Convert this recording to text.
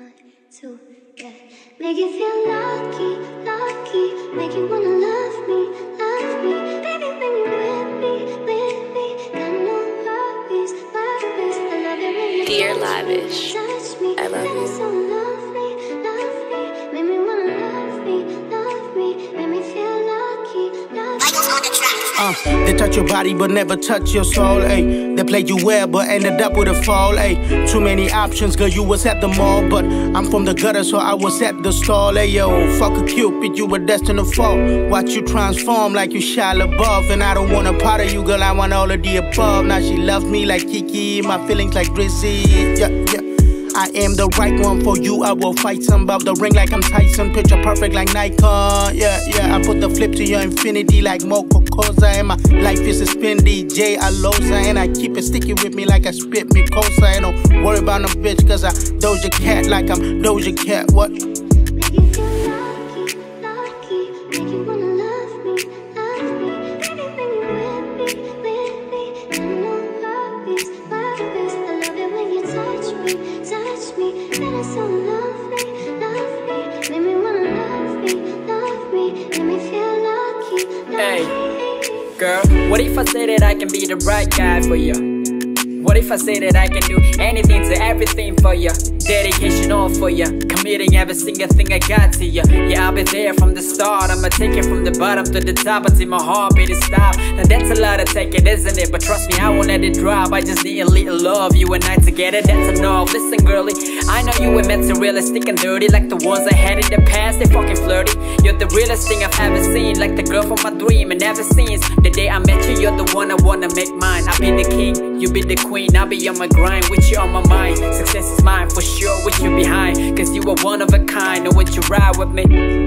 1, 2, yeah. Make you feel lucky, lucky. Make you wanna love me, love me. Baby, when you with me, got no worries, worries. I love it when you Dear Lavish, touch me. I love you. So lovely, lovely. Make me wanna love me, love me. Make me feel lucky, lucky. They touch your body but never touch your soul, ayy. They played you well but ended up with a fall, ayy. Too many options, girl, you was at the mall, but I'm from the gutter, so I was at the stall, ayy, yo. Fuck a Cupid, you were destined to fall. Watch you transform like you Shia LaBeouf, and I don't want a part of you, girl, I want all of the above. Now she loves me like Kiki, my feelings like Drizzy, yeah, yeah. I am the right one for you, I will fight some about the ring like I'm Tyson. Picture perfect like Nikon, yeah, yeah. I put the flip to your infinity like Moco Cosa, and my life is a spin DJ Alosa, and I keep it sticky with me like I spit Micosa. And don't worry about no bitch, cause I Doja Cat like I'm Doja Cat, what? Make you feel lucky, lucky. Make you wanna love me, love me. Baby, when you with me, got no worries, worries. I love it when you touch me, touch me. Feeling so lovely, lovely. Make me wanna love me, love me. Make me feel lucky, lucky. Hey, girl, what if I say that I can be the right guy for you? What if I say that I can do anything to everything for you? Dedication all for you, committing every single thing I got to you. Yeah, I'll be there from the start. I'ma take it from the bottom to the top until my heartbeat is stop. Now that's a lot to take it, isn't it? But trust me, I won't let it drop. I just need a little love, you and I together, that's enough. Listen, girlie, I know you were meant to realistic and dirty, like the ones I had in the past, they fucking flirty. You're the realest thing I've ever seen, like the girl from my dream. And ever since the day I met you, you're the one I wanna make mine. I'll be the king, you be the queen, I'll be on my grind, with you on my mind. Success is mine for sure, with you behind, cause you are one of a kind. Know what you ride with me.